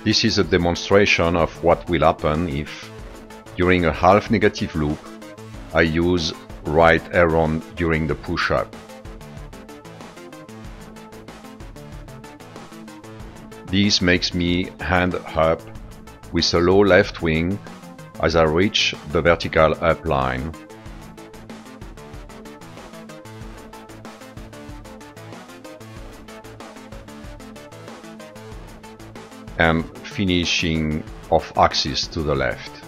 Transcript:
This is a demonstration of what will happen if, during a half negative loop, I use right aileron during the push-up. This makes me hand up with a low left wing as I reach the vertical up line. And finishing off axis to the left.